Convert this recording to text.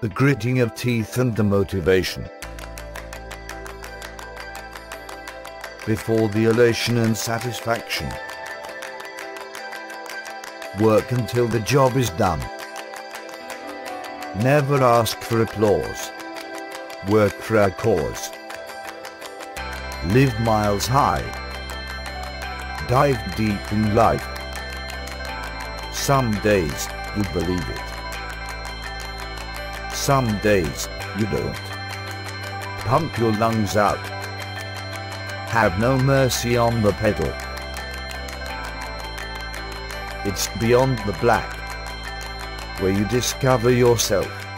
the gritting of teeth and the motivation. Before the elation and satisfaction. Work until the job is done. Never ask for applause. Work for a cause. Live miles high. Dive deep in life. Some days you believe it. Some days you don't. Pump your lungs out. Have no mercy on the pedal. It's beyond the black, where you discover yourself.